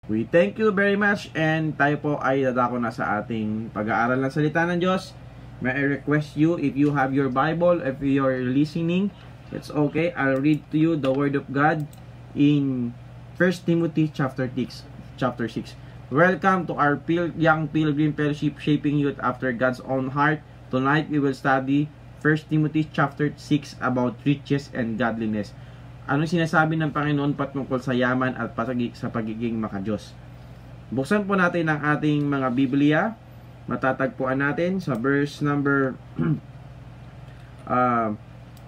We thank you very much, and tayo po ay dadako na sa ating pag-aaral ng salita ng Diyos. May I request you, if you have your Bible, if you're listening, it's okay. I'll read to you the Word of God in 1 Timothy chapter 6. Welcome to our young pilgrim fellowship, shaping youth after God's own heart. Tonight we will study 1 Timothy chapter 6 about riches and godliness. Ano sinasabi ng Panginoon patungkol sa yaman at sa pagiging makadiyos? Buksan po natin ang ating mga Biblia. Matatagpuan natin sa verse number 3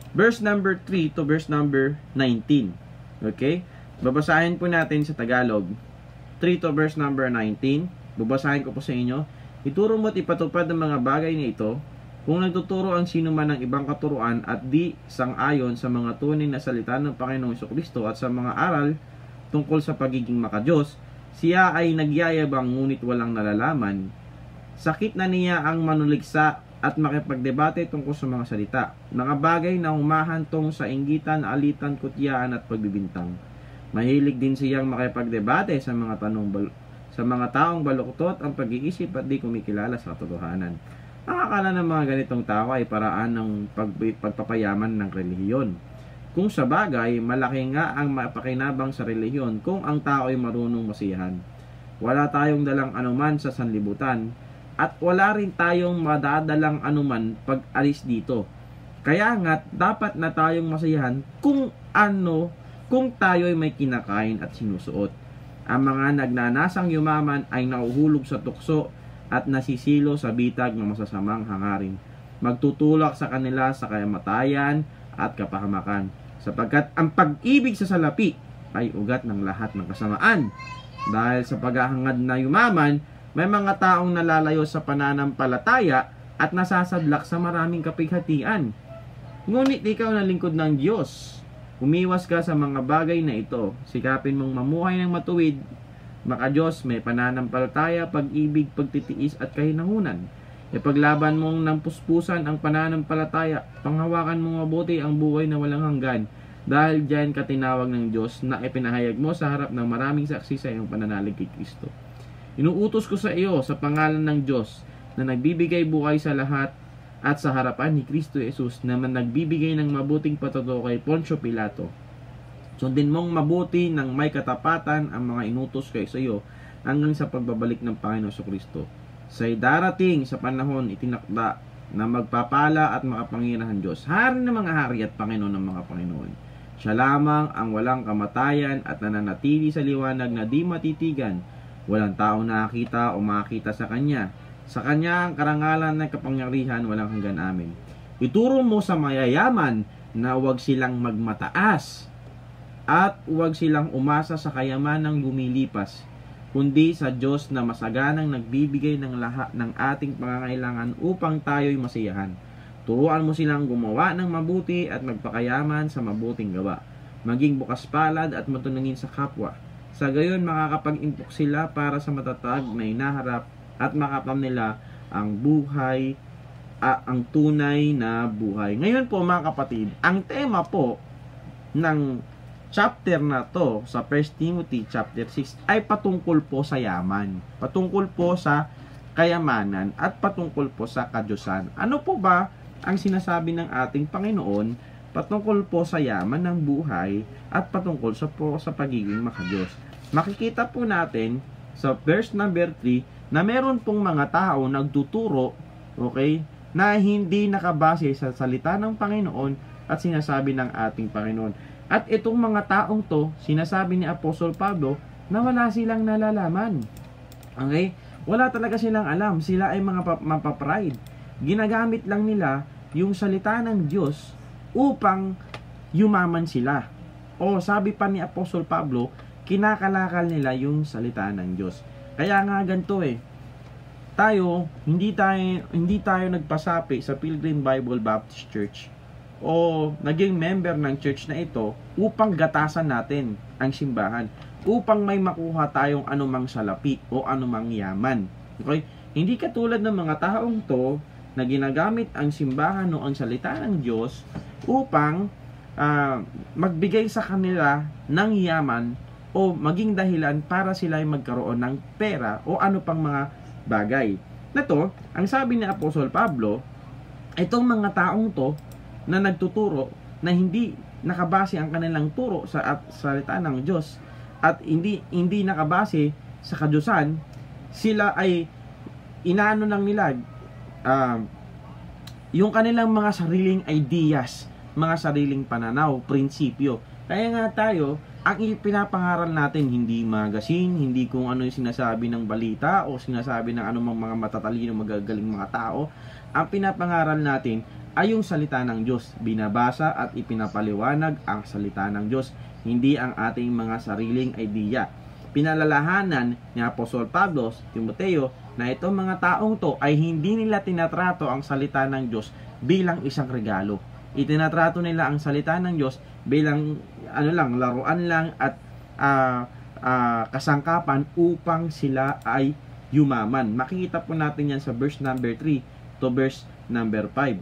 to verse number 19. Okay? Babasahin po natin sa Tagalog. 3 to verse number 19. Babasahin ko po sa inyo. Ituro mo at ipatupad ng mga bagay na ito, kung nagtuturo ang sino man ng ibang katuruan at di sang-ayon sa mga tunay na salita ng Panginoong Jesucristo at sa mga aral tungkol sa pagiging makadiyos, siya ay nagyayabang ngunit walang nalalaman. Sakit na niya ang manuligsa at makipagdebate tungkol sa mga salita, mga bagay na humahantong sa inggitan, alitan, kutyaan at pagbibintang. Mahilig din siyang makipagdebate sa mga taong baluktot ang pag-iisip at di kumikilala sa katotohanan. Ang akala ng mga ganitong tao ay paraan ng pagpapayaman ng relihiyon. Kung sa bagay, malaki nga ang mapakinabang sa relihiyon kung ang tao ay marunong masiyahan. Wala tayong dalang anuman sa sanlibutan at wala rin tayong madadalang anuman pag alis dito. Kaya nga, dapat na tayong masiyahan kung tayo ay may kinakain at sinusuot. Ang mga nagnanasang yumaman ay nauhulog sa tukso at nasisilo sa bitag ng masasamang hangarin. Magtutulak sa kanila sa kamatayan at kapahamakan, sapagkat ang pag-ibig sa salapi ay ugat ng lahat ng kasamaan. Dahil sa paghahangad na yumaman, may mga taong nalalayo sa pananampalataya at nasasadlak sa maraming kapighatian. Ngunit ikaw na lingkod ng Diyos, umiwas ka sa mga bagay na ito. Sikapin mong mamuhay ng matuwid, makadiyos, may pananampalataya, pag-ibig, pagtitiis at kahinangunan. Ipaglaban mong ng puspusan ang pananampalataya, panghawakan mong mabuti ang buhay na walang hanggan, dahil diyan ka tinawag ng Diyos na ipinahayag mo sa harap ng maraming saksi sa iyong pananalig kay Kristo. Inuutos ko sa iyo sa pangalan ng Diyos na nagbibigay buhay sa lahat at sa harapan ni Kristo Jesus na nagbibigay ng mabuting patuto kay Poncio Pilato. Sundin mong mabuti ng may katapatan ang mga inutos kay sa iyo hanggang sa pagbabalik ng Panginoon Jesucristo. Sa'y darating sa panahon itinakda na magpapala at makapangyarihan Diyos, hari ng mga hari at Panginoon ng mga Panginoon. Siya lamang ang walang kamatayan at nananatili sa liwanag na di matitigan. Walang taong nakakita o makakita sa Kanya. Sa Kanya ang karangalan ng kapangyarihan walang hanggan. Amen. Ituro mo sa mayayaman na huwag silang magmataas at huwag silang umasa sa kayamanang lumilipas, kundi sa Diyos na masaganang nagbibigay ng lahat ng ating pangangailangan upang tayo'y masiyahan. Turuan mo silang gumawa ng mabuti at magpakayaman sa mabuting gawa, maging bukas palad at matunungin sa kapwa. Sa gayon makakapag-impok sila para sa matatag na hinaharap at makapam nila ang buhay, ang tunay na buhay. Ngayon po mga kapatid, ang tema po ng chapter na to sa 1 Timothy chapter 6 ay patungkol po sa yaman, patungkol po sa kayamanan at patungkol po sa kadyusan. Ano po ba ang sinasabi ng ating Panginoon patungkol po sa yaman ng buhay at patungkol sa pagiging makadiyos? Makikita po natin sa verse number 3 na meron pong mga tao nagtuturo, okay, na hindi nakabase sa salita ng Panginoon at sinasabi ng ating Panginoon. At itong mga taong to, sinasabi ni Apostol Pablo na wala silang nalalaman. Okay? Wala talaga silang alam. Sila ay mga mapapride. Ginagamit lang nila yung salita ng Diyos upang yumaman sila. O sabi pa ni Apostol Pablo, kinakalakal nila yung salita ng Diyos. Kaya nga ganito hindi tayo nagpasapi sa Pilgrim Bible Baptist Church o naging member ng church na ito upang gatasan natin ang simbahan, upang may makuha tayong anumang salapi o anumang yaman. Okay? Hindi katulad ng mga taong to na ginagamit ang simbahan o ang salita ng Diyos upang magbigay sa kanila ng yaman o o maging dahilan para sila ay magkaroon ng pera o ano pang mga bagay. Na to, ang sabi ni Apostol Pablo, itong mga taong to na nagtuturo na hindi nakabase ang kanilang turo sa salita ng Diyos at hindi nakabase sa kadyusan, sila ay inaano lang nila yung kanilang mga sariling ideas, mga sariling pananaw, prinsipyo. Kaya nga tayo, ang pinapangaral natin hindi magazine, hindi kung ano yung sinasabi ng balita o sinasabi ng anumang mga matatalino, magagaling mga tao. Ang pinapangaral natin ay yung salita ng Diyos. Binabasa at ipinapaliwanag ang salita ng Diyos, hindi ang ating mga sariling idea. Pinalalahanan ni Apostol Pablo, Timoteo, na itong mga taong to ay hindi nila tinatrato ang salita ng Diyos bilang isang regalo. Itinatrato nila ang salita ng Diyos bilang laruan lang at kasangkapan upang sila ay yumaman. Makikita po natin yan sa verse number 3 to verse number 5.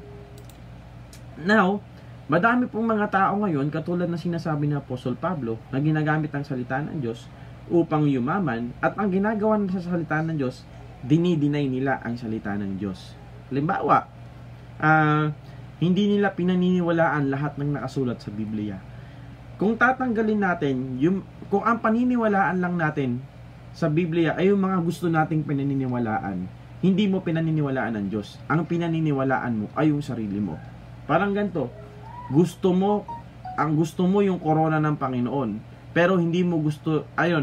Now, madami pong mga tao ngayon, katulad na sinasabi ni Apostol Pablo, na ginagamit ang salita ng Diyos upang yumaman, at ang ginagawa nila sa salita ng Diyos, dinidinay nila ang salita ng Diyos. Halimbawa, hindi nila pinaniniwalaan lahat ng nakasulat sa Biblia. Kung tatanggalin natin, kung ang paniniwalaan lang natin sa Biblia ay yung mga gusto nating pinaniniwalaan, hindi mo pinaniniwalaan ng Diyos. Ang pinaniniwalaan mo ay yung sarili mo. Parang ganito, gusto mo yung corona ng Panginoon, pero hindi mo gusto,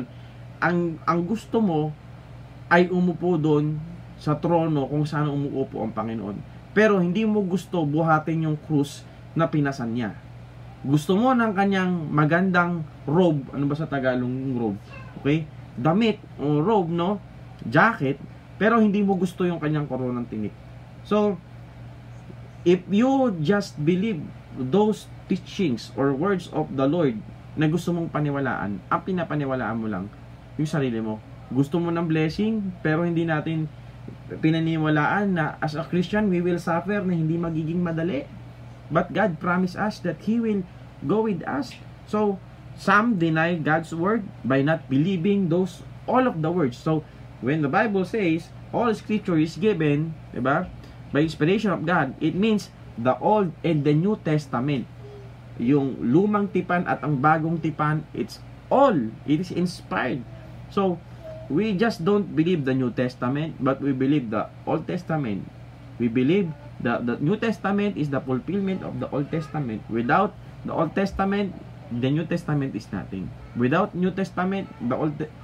ang gusto mo ay umupo doon sa trono kung saan umuupo ang Panginoon. Pero hindi mo gusto buhatin yung krus na pinasan niya. Gusto mo ng kanyang magandang robe, ano ba sa Tagalog yung robe? Okay? Damit o robe, no? Jacket, pero hindi mo gusto yung kanyang koronang tinik. So, if you just believe those teachings or words of the Lord na gusto mong paniwalaan, ang pinapaniwalaan mo lang yung sarili mo. Gusto mo ng blessing, pero hindi natin pinaniwalaan na as a Christian, we will suffer na hindi magiging madali. But God promised us that He will go with us. So, some deny God's word by not believing all of the words. So, when the Bible says, all scripture is given, diba, by inspiration of God, it means the Old and the New Testament. Yung lumang tipan at ang bagong tipan, it is inspired. So, we just don't believe the New Testament, but we believe the Old Testament. We believe that the New Testament is the fulfillment of the Old Testament. Without the Old Testament, the New Testament is nothing. Without New Testament, the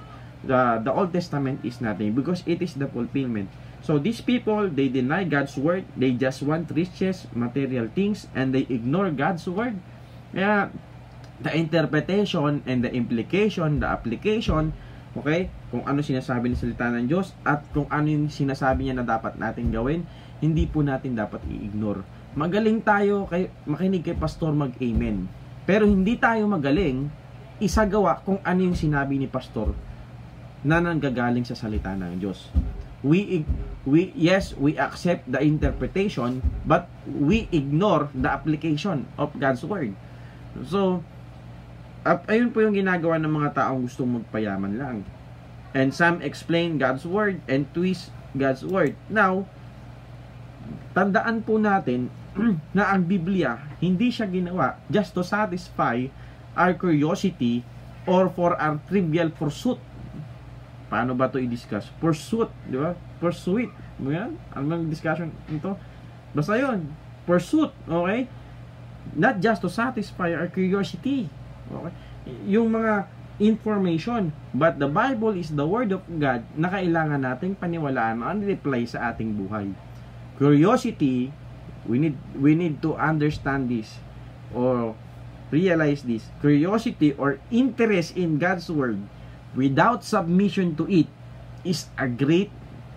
Old Testament is nothing, because it is the fulfillment. So these people, they deny God's word. They just want riches, material things, and they ignore God's word. Kaya the interpretation and the implication, the application, okay, kung ano sinasabi ng salita ng Diyos at kung ano yung sinasabi niya na dapat natin gawin, hindi po natin dapat i-ignore. Magaling tayo makinig kay pastor, mag-amen. Pero hindi tayo magaling isagawa kung ano yung sinabi ni pastor na nanggagaling sa salita ng Diyos. Yes, we accept the interpretation, but we ignore the application of God's word. So, ayun po yung ginagawa ng mga taong gustong magpayaman lang. And some explain God's word and twist God's word. Now, tandaan po natin na ang Biblia, hindi siya ginawa just to satisfy our curiosity or for our trivial pursuit. Paano ba ito i-discuss? Pursuit, di ba? Pursuit. Yan? Ano bang discussion ito? Basta yun. Pursuit, okay? Not just to satisfy our curiosity. Okay? Yung mga information. But the Bible is the Word of God na kailangan nating paniwalaan ang reply sa ating buhay. Curiosity, we need to understand this or realize this. Curiosity or interest in God's Word without submission to it is a grave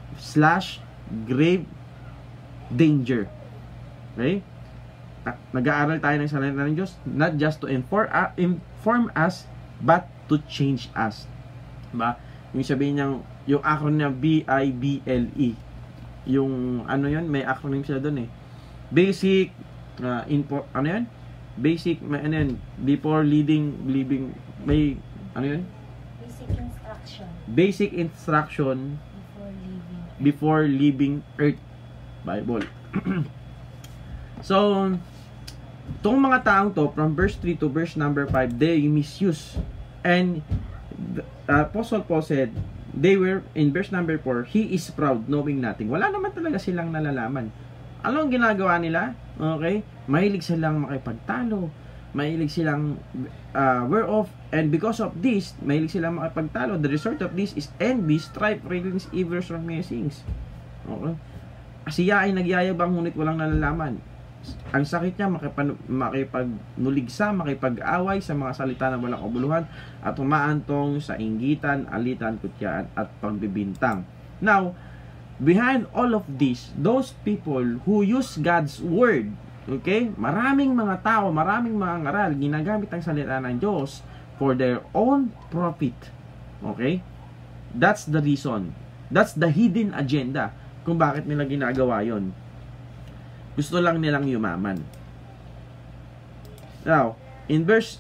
danger. Okay? Nag-aaral tayo ng salita ng Diyos not just to inform us but to change us. Diba? Yung sabihin niyang yung acronym BIBLE, yung ano yun, may acronym sila doon eh. Basic ano yun? Basic, ano yun? Before leading, believing, may ano yun? Basic instruction before leaving Earth. Bible. So, itong mga taong to, from verse 3 to verse number 5, they misuse. And Apostle Paul said, they were, in verse number 4, he is proud, knowing nothing. Wala naman talaga silang nalalaman. Ano ang ginagawa nila? Okay? Mahilig silang makipagtalo. Mahilig silang wear off. And because of this, mahilig silang makipagtalo. The result of this is envy, strife, railings, evils, or messings. Okay? Siya ay nagyayabang ngunit walang nalalaman. Ang sakit niya makipagnuligsa, makipag-away sa mga salita na walang kabuluhan at umaantong sa inggitan, alitan, kutyaan at pagbibintang. Now, behind all of this, those people who use God's word, okay? Maraming mga tao, maraming mga ngaral, ginagamit ang salita ng Diyos for their own profit. Okay? That's the reason. That's the hidden agenda kung bakit nila ginagawa yon. Gusto lang nilang yumaman. Now, in verse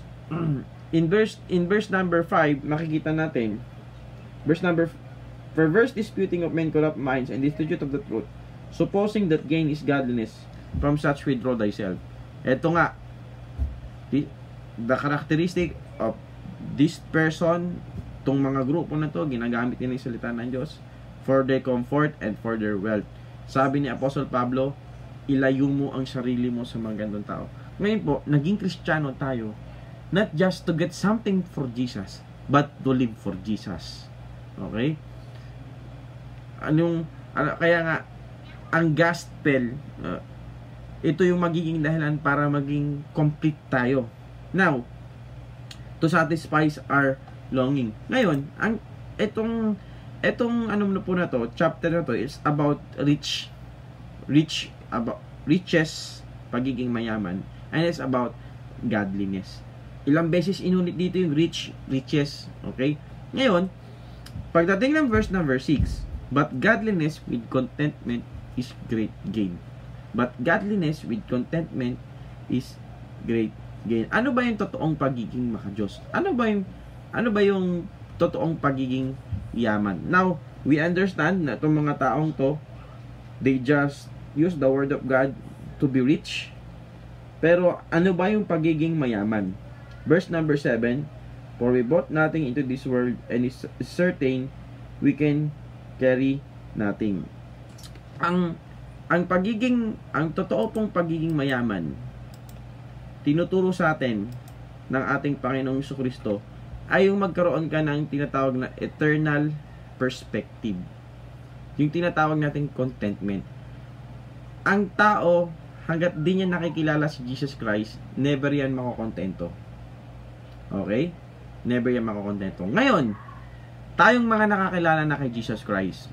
number 5, makikita natin, perverse disputing of men corrupt minds and destitute of the truth, supposing that gain is godliness, from such withdraw thyself. Ito nga, the characteristic of this person, tong mga grupo na to, ginagamit nila yung salita ng Diyos for their comfort and for their wealth. Sabi ni Apostle Pablo, ilayo mo ang sarili mo sa mga gandong tao. Ngayon po, naging Kristiyano tayo, not just to get something for Jesus, but to live for Jesus. Okay? Kaya nga, ang gospel, ito yung magiging dahilan para maging complete tayo. Now, to satisfy our longing. Ngayon, etong ano na po na to, chapter na to is about riches, pagiging mayaman, and it's about godliness. Ilang beses inulit dito yung riches, okay? Ngayon, pagdating ng verse number 6, but godliness with contentment is great gain. But godliness with contentment is great gain. Ano ba yung totoong pagiging makadiyos? Ano ba yung totoong pagiging yaman? Now, we understand na itong mga taong to, they just use the word of God to be rich. Pero ano ba yung pagiging mayaman? Verse number 7, for we brought nothing into this world, and is certain we can carry nothing. Ang totoo pong pagiging mayaman, tinuturo sa atin ng ating Panginoong Jesucristo, ay yung magkaroon ka ng tinatawag na eternal perspective. Yung tinatawag nating contentment. Ang tao, hanggat di niya nakikilala si Jesus Christ, never yan makokontento. Okay? Never yan makokontento. Ngayon, tayong mga nakakilala na kay Jesus Christ,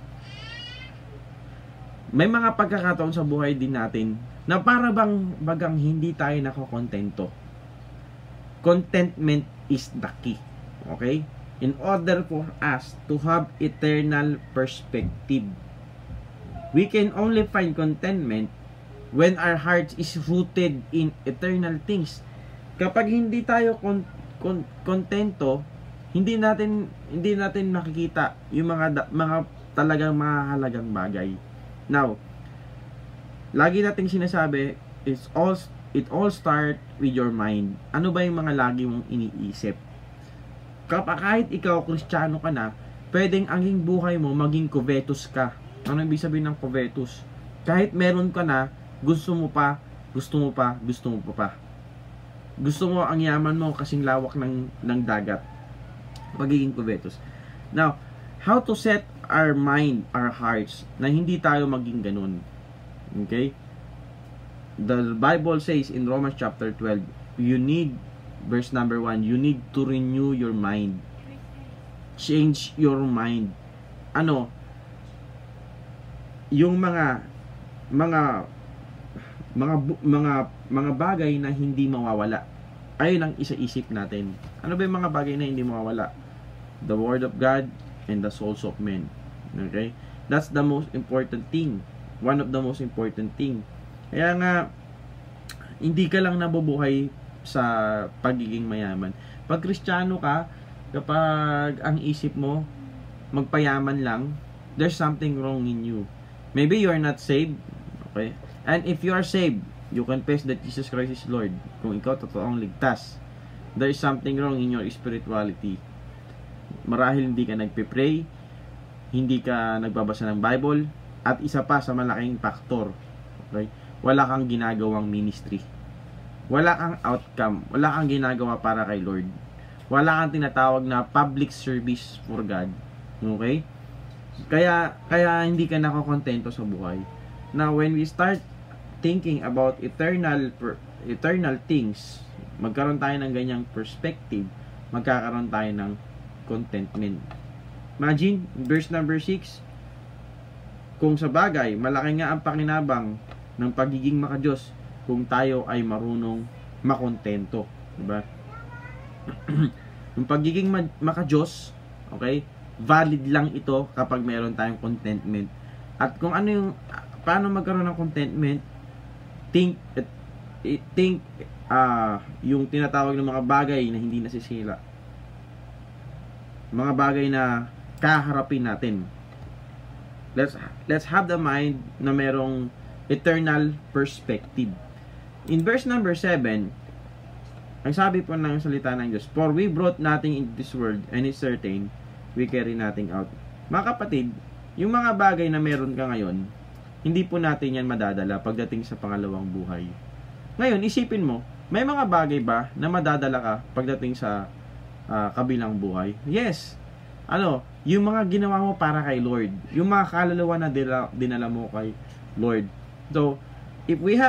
may mga pagkakataon sa buhay din natin na para bagang hindi tayo nakokontento. Contentment is the key. Okay? In order for us to have eternal perspective, we can only find contentment when our heart is rooted in eternal things. Kapag hindi tayo kontento, hindi natin makikita yung mga talagang mahalagang bagay. Now, lagi nating sinasabi, it all start with your mind. Ano ba yung mga lagi mong iniisip? Kahit ikaw Kristiyano ka na, pwedeng ang buhay mo maging covetous ka. Ano ibig sabihin ng covetous? Kahit meron ka na, gusto mo pa. Gusto mo ang yaman mo kasing lawak ng dagat. Pagiging covetous. Now, how to set our mind, our hearts, na hindi tayo maging ganun. Okay? The Bible says in Romans chapter 12, verse number 1, you need to renew your mind. Change your mind. Yung mga bagay na hindi mawawala. Ayun ang isa-isip natin. Ano ba yung mga bagay na hindi mawawala? The word of God and the souls of men. Okay? That's the most important thing. One of the most important thing. Kaya nga, hindi ka lang nabubuhay sa pagiging mayaman. Pag Kristiyano ka, kapag ang isip mo magpayaman lang, there's something wrong in you. Maybe you are not saved. Okay? And if you are saved, you confess that Jesus Christ is Lord. Kung ikaw totoong ligtas, there is something wrong in your spirituality. Marahil hindi ka nagpe-pray, hindi ka nagbabasa ng Bible, at isa pa sa malaking factor, okay? Wala kang ginagawang ministry. Wala kang outcome. Wala kang ginagawa para kay Lord. Wala kang tinatawag na public service for God. Okay? Kaya hindi ka nakokontento sa buhay. Now, when we start thinking about eternal things, magkaroon tayo ng ganyang perspective, magkakaroon tayo ng contentment. Imagine, verse number 6, kung sa bagay, malaki nga ang pakinabang ng pagiging makadiyos kung tayo ay marunong makontento. Diba? Yung pagiging makadiyos, okay, valid lang ito kapag meron tayong contentment. At kung ano yung, paano magkaroon ng contentment, think yung tinatawag ng mga bagay na hindi nasisira. Mga bagay na kaharapin natin. Let's have the mind na merong eternal perspective. In verse number 7, ang sabi po ng salita ng Diyos, for we brought nothing into this world, and it's certain we carry nothing out. Mga kapatid, yung mga bagay na meron ka ngayon, hindi po natin yan madadala pagdating sa pangalawang buhay. Ngayon, isipin mo, may mga bagay ba na madadala ka pagdating sa kabilang buhay? Yes. Yung mga ginawa mo para kay Lord, yung mga kaluluwa na dinala mo kay Lord. So, if we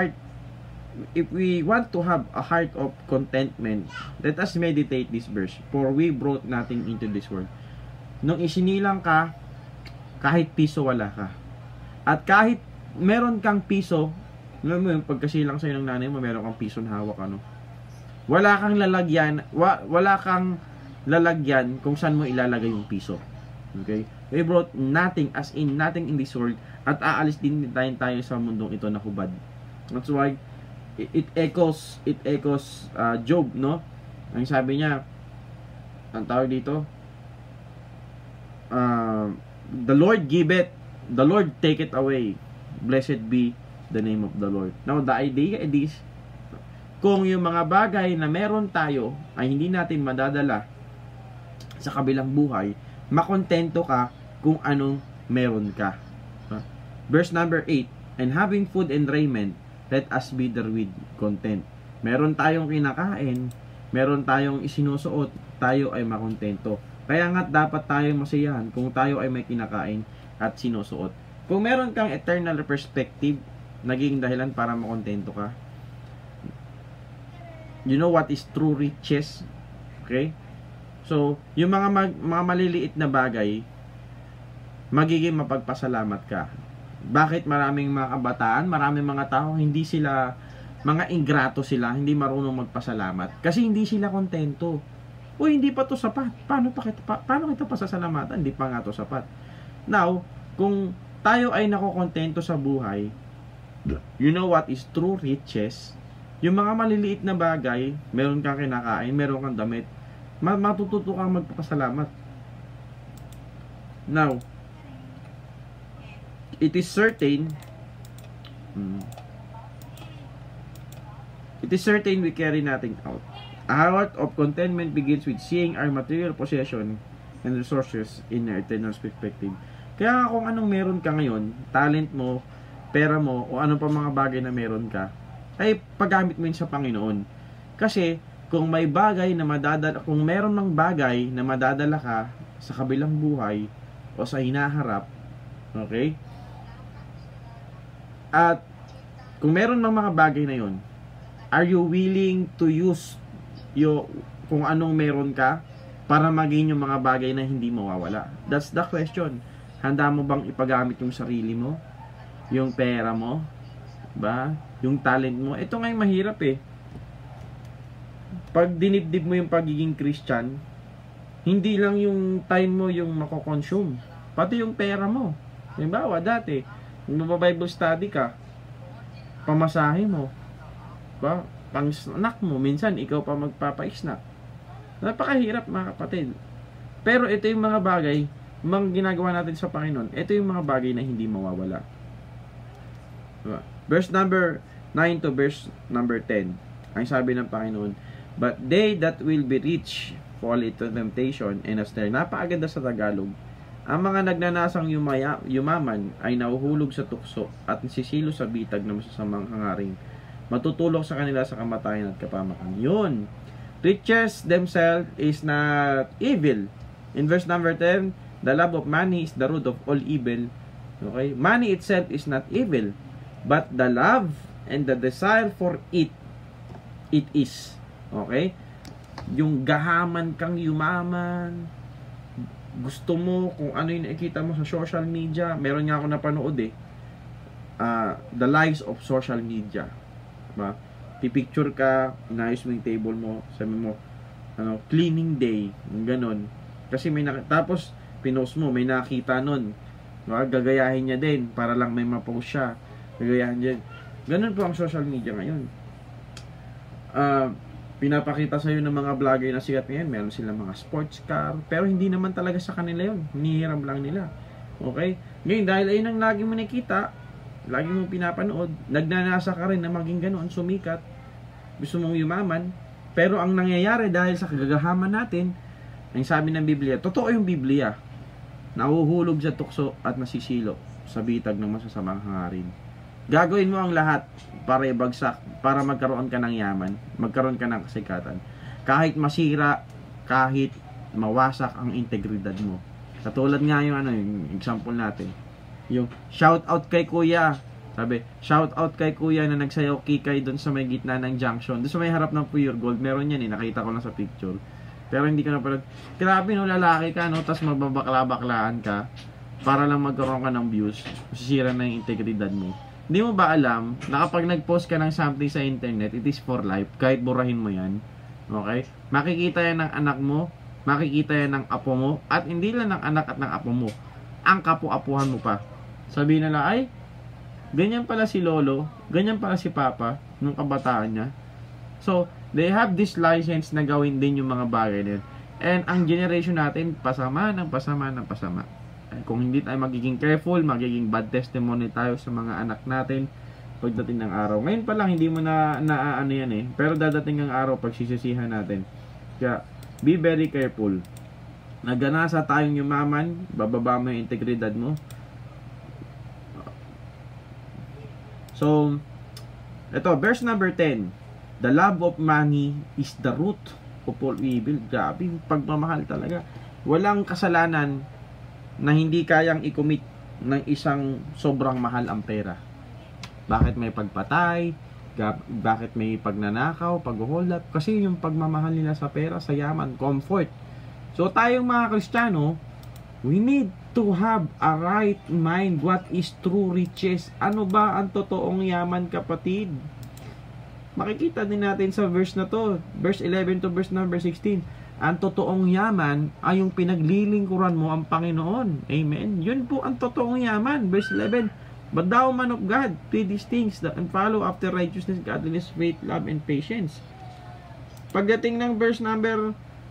want to have a heart of contentment, let us meditate this verse. For we brought nothing into this world. Nung isinilang ka, kahit piso wala ka. At kahit meron kang piso, alam mo yung pagkasilang sa'yo ng nanay mo, meron kang piso na hawak, wala kang lalagyan kung saan mo ilalagay yung piso. Okay? We brought nothing, as in nothing in this world, at aalis din tayo sa mundong ito na hubad. That's why it echoes Job, no? Ang sabi niya, ang tawag dito, the Lord giveth, the Lord take it away, blessed be the name of the Lord. Now the idea is, kung yung mga bagay na meron tayo ay hindi natin madadala sa kabilang buhay, makontento ka kung anong meron ka. Verse number 8, and having food and raiment, let us be therewith content. Meron tayong kinakain, meron tayong isinusuot, tayo ay makontento. Kaya nga dapat tayo masiyahan kung tayo ay may kinakain at sinusuot. Kung meron kang eternal perspective, naging dahilan para makontento ka. You know what is true riches? Okay? So, yung mga maliliit na bagay, magiging mapagpasalamat ka. Bakit maraming mga kabataan, maraming mga tao, hindi sila, mga ingrato sila, hindi marunong magpasalamat? Kasi hindi sila kontento. Uy, hindi pa to sapat. Paano kita pasasalamatan? Hindi pa nga to sapat. Now, kung tayo ay nakokontento sa buhay, you know what is true riches? Yung mga maliliit na bagay, meron kang kinakain, meron kang damit, matututo kang magpapasalamat. Now, it is certain we carry nothing out. A heart of contentment begins with seeing our material possession and resources in an eternal perspective. Kaya kung anong meron ka ngayon, talent mo, pera mo, o anong pa mga bagay na meron ka, ay paggamit mo yun sa Panginoon. Kasi kung may bagay na kung meron ng bagay na madadala ka sa kabilang buhay o sa hinaharap, okay? At kung meron ng mga bagay na yon, are you willing to use kung anong meron ka para maging yung mga bagay na hindi mawawala? That's the question. Handa mo bang ipagamit yung sarili mo? Yung pera mo? Ba? Yung talent mo? Ito nga yung mahirap eh. Pag dinibdib mo yung pagiging Christian, hindi lang yung time mo yung mako-consume, pati yung pera mo. Halimbawa, dati, kung Bible study ka, pamasahe mo, ba? Pang-snack mo, minsan ikaw pa magpapa-snack. Napakahirap mga kapatid. Pero ito yung mga bagay mga ginagawa natin sa Panginoon, ito yung mga bagay na hindi mawawala. Diba? Verse number 9 to verse number 10. Ang sabi ng Panginoon, but they that will be rich fall into temptation and a snare. Napakaganda sa Tagalog. Ang mga nagnanasang yumaman ay nahuhulog sa tukso at nasisilo sa bitag na masasamang hangaring. Matutulok sa kanila sa kamatayan at kapamakan. Yun. Riches themselves is not evil. In verse number 10, the love of money is the root of all evil. Okay? Money itself is not evil, but the love and the desire for it is. Okay? Yung gahaman kang yumaman, gusto mo kung ano yung nakikita mo sa social media. Meron nga ako napanood the lives of social media. Diba? Pipicture ka, inayos mo yung table mo, sabi mo, cleaning day, ganon. Kasi tapos pinost mo, may nakita nun. Diba? Gagayahin niya din para lang may mapost siya. Gagayahin niya. Ganon po ang social media ngayon. Pinapakita sa'yo ng mga vlogger na sikat ngayon, meron silang mga sports car, pero hindi naman talaga sa kanila yun, hinihiram lang nila. Okay? Ngayon, dahil ayun ang lagi mo nakita, lagi mo pinapanood, nagnanasa ka rin na maging ganoon, sumikat, gusto mong yumaman, pero ang nangyayari dahil sa kagagahaman natin, ang sabi ng Biblia, totoo yung Biblia, nahuhulog sa tukso at nasisilo sa bitag ng masasamang hangarin. Gagawin mo ang lahat para ibagsak, para magkaroon ka ng yaman, magkaroon ka ng kasikatan. Kahit masira, kahit mawasak ang integridad mo. Katulad nga yung yung example natin. Yung shout out kay Kuya. Sabi, shout out kay Kuya na nagsayaw kikay doon sa may gitna ng junction. Doon sa may harap ng Pure Gold. Meron yan nakita ko lang sa picture. Pero hindi ko na pala. Grabe lalaki ka tapos magbabakla-baklaan ka para lang magkaroon ka ng views. Masisira na yung integridad mo. Hindi mo ba alam na kapag nag-post ka ng something sa internet, it is for life, kahit burahin mo yan. Okay? Makikita yan ng anak mo, makikita yan ng apo mo, at hindi lang ng anak at ng apo mo, ang kapu-apuhan mo pa. Sabihin nila, ay, ganyan pala si lolo, ganyan pala si papa, nung kabataan niya. So, they have this license na gawin din yung mga bagay nila. And ang generation natin, pasama ng pasama ng pasama. Kung hindi tayo magiging careful, magiging bad testimony tayo sa mga anak natin pagdating ng araw. Ngayon pa lang, hindi mo na ano yan pero dadating ang araw pagsisisihan natin. Kaya, be very careful. Naganasa tayong yumaman, bababa mo yung integridad mo. So, ito, verse number 10. The love of money is the root of all evil. Grabe, pagmamahal talaga. Walang kasalanan na hindi kayang i-commit ng isang sobrang mahal ang pera. Bakit may pagpatay? Bakit may pagnanakaw, pag-hold up? Kasi yung pagmamahal nila sa pera, sa yaman, comfort. So tayong mga Kristiyano, we need to have a right mind. What is true riches? Ano ba ang totoong yaman, kapatid? Makikita din natin sa verse na to, verse 11 to verse number 16. Ang totoong yaman ay yung pinaglilingkuran mo ang Panginoon. Amen. Yun po ang totoong yaman. Verse 11. But thou, man of God, do these things and follow after righteousness, godliness, faith, love, and patience. Pagdating ng verse number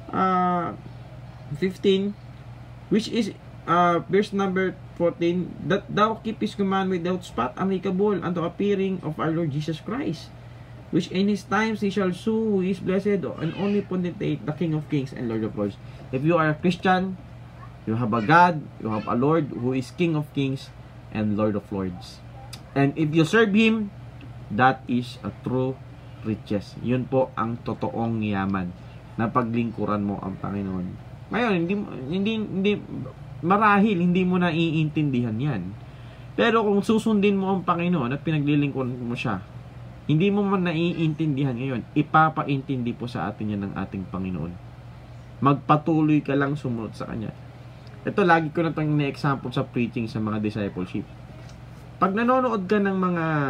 15, which is verse number 14, that thou keep his command without spot, amicable unto appearing of our Lord Jesus Christ, which in his times he shall sue, who is blessed and only potentate, the King of Kings and Lord of Lords. If you are a Christian, you have a God, you have a Lord who is King of Kings and Lord of Lords. And if you serve Him, that is a true riches. Yun po ang totoong yaman na paglingkuran mo ang Panginoon. Ngayon, hindi marahil hindi mo na iintindihan yan. Pero kung susundin mo ang Panginoon at pinaglilingkuran mo siya, hindi mo man naiintindihan ngayon, ipapaintindi po sa atin yan ng ating Panginoon. Magpatuloy ka lang sumunod sa Kanya. Ito, lagi ko na itong na-example sa preaching sa mga discipleship. Pag nanonood ka ng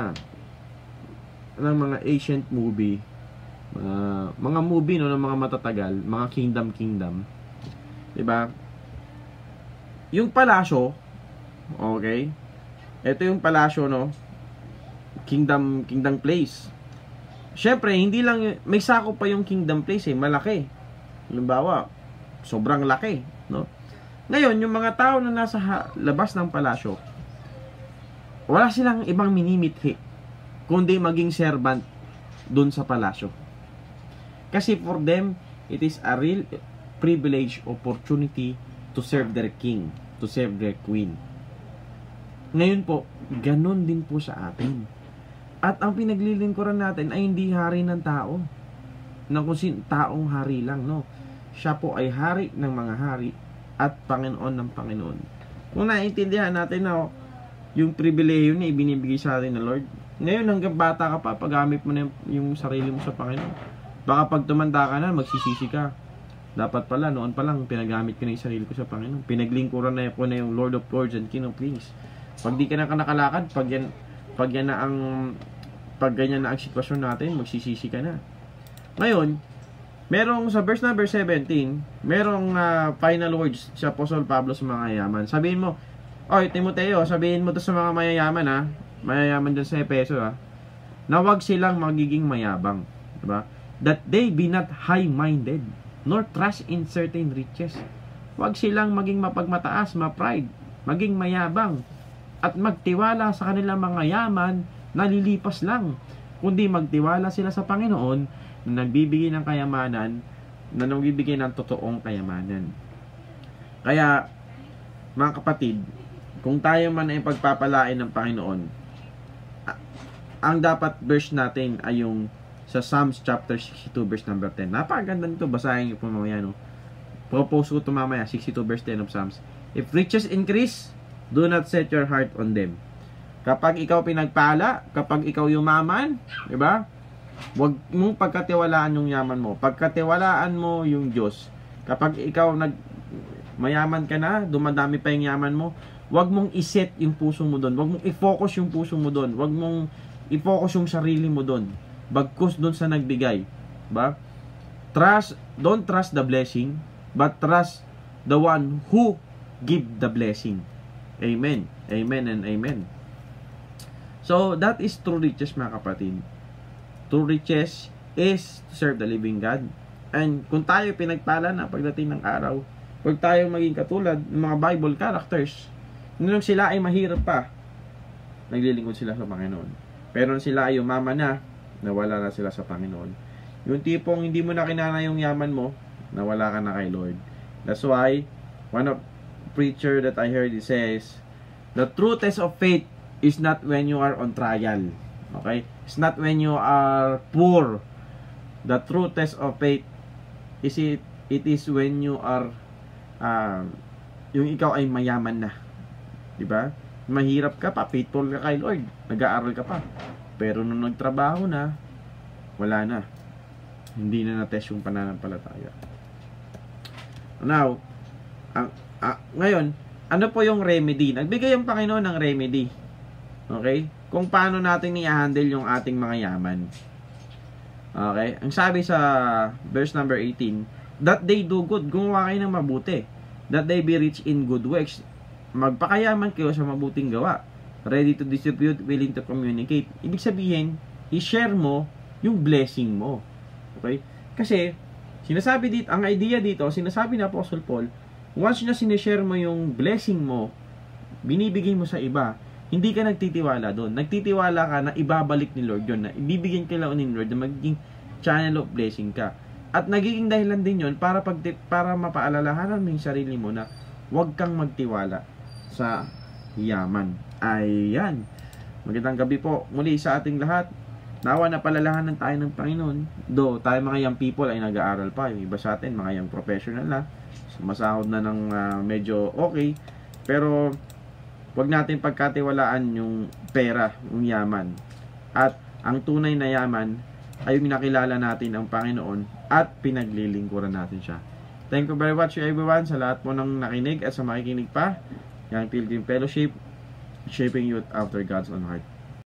mga ancient movie, mga movie ng mga matatagal, mga kingdom, diba? Yung palasyo, okay? Ito yung palasyo, kingdom place. Syempre, hindi lang may sakop pa yung kingdom place malaki. Halimbawa, sobrang laki, Ngayon, yung mga tao na nasa labas ng palasyo, wala silang ibang minimithi kundi maging servant dun sa palasyo. Kasi for them, it is a real privilege, opportunity to serve their king, to serve their queen. Ngayon po, ganun din po sa atin. At ang pinaglilingkuran natin ay hindi hari ng tao, na kung taong hari lang, no. Siya po ay hari ng mga hari at Panginoon ng Panginoon. Kung naiintindihan natin na yung pribilehiyo na ibinibigay sa atin ng Lord, ngayon hanggang bata ka pa, paggamit mo na yung sarili mo sa Panginoon. Baka pag tumanda ka na, magsisisi ka. Dapat pala, noon pa lang, pinagamit ko na yung sarili ko sa Panginoon. Pinaglingkuran na ko na yung Lord of Lords and King of Kings. Pag di ka na nakalakad, pag ganyan na ang sitwasyon natin, magsisisi ka na. Ngayon, merong sa verse number 17, merong final words si Apostle Pablo sa mga mayayaman. Sabihin mo, oy Timoteo, sabihin mo to sa mga mayayaman mayayaman dyan sa Efeso na wag silang magiging mayabang. Diba? That they be not high-minded, nor trust in certain riches. Wag silang maging mapagmataas, ma-pride, maging mayabang, at magtiwala sa kanilang mga yaman na lilipas lang, kundi magtiwala sila sa Panginoon na nagbibigay ng kayamanan, na nagbibigay ng totoong kayamanan. Kaya, mga kapatid, kung tayo man ay pagpapalain ng Panginoon, ang dapat verse natin ay yung sa Psalms chapter 62 verse number 10. Napakaganda nito, basahin niyo po mamaya, no. Propose ko ito mamaya, 62 verse 10 of Psalms. If riches increase, do not set your heart on them. Kapag ikaw pinagpala, kapag ikaw yumaman, di ba? Huwag mong pagkatiwalaan yung yaman mo. Pagkatiwalaan mo yung Diyos. Kapag ikaw mayaman ka na, dumadami pa yung yaman mo, huwag mong iset yung puso mo doon. Huwag mong i-focus yung puso mo doon. Huwag mong i-focus yung sarili mo doon. Bagkus doon sa nagbigay. Ba? Don't trust the blessing, but trust the one who give the blessing. Amen. Amen and amen. So, that is true riches, mga kapatid. True riches is to serve the living God. And kung tayo pinagpala na pagdating ng araw, huwag tayo maging katulad ng mga Bible characters. Nung sila ay mahirap pa, naglilingkod sila sa Panginoon. Pero nung sila ay umaman na, nawala na sila sa Panginoon. Yung tipong hindi mo na kinana yung yaman mo, nawala ka na kay Lord. That's why, one of preacher that I heard, he says, the true test of faith is not when you are on trial. Okay? It's not when you are poor. The true test of faith is it is when you are yung ikaw ay mayaman na. Diba? Mahirap ka pa, faithful ka kay Lord, nag-aaral ka pa. Pero nung nagtrabaho na, wala na. Hindi na na-test yung pananampalataya. Now, ngayon, ano po yung remedy? Nagbigay yung Panginoon ng remedy. Okay? Kung paano natin i-handle yung ating mga yaman. Okay? Ang sabi sa verse number 18, that they do good, gumawa kayo ng mabuti. That they be rich in good works. Magpakayaman kayo sa mabuting gawa. Ready to distribute, willing to communicate. Ibig sabihin, i-share mo yung blessing mo. Okay? Kasi, sinasabi dito, ang idea dito, sinasabi na Apostle Paul, once na sinishare mo yung blessing mo, binibigay mo sa iba, hindi ka nagtitiwala doon. Nagtitiwala ka na ibabalik ni Lord yun, na ibibigyan ka lang ni Lord na magiging channel of blessing ka. At nagiging dahilan din yun para mapaalalahanan mo yung sarili mo na huwag kang magtiwala sa yaman. Ayan. Magandang gabi po muli sa ating lahat. Nawa na palalahanan tayo ng Panginoon. Though tayo mga young people ay nag-aaral pa. Yung iba sa atin, mga young professional na. Masahod na ng medyo okay. Pero wag natin pagkatiwalaan yung pera, yung yaman. At ang tunay na yaman ay yung nakilala natin ang Panginoon at pinaglilingkuran natin siya. Thank you very much everyone sa lahat po ng nakinig at sa makikinig pa. Young Pilgrim Fellowship, shaping youth after God's own heart.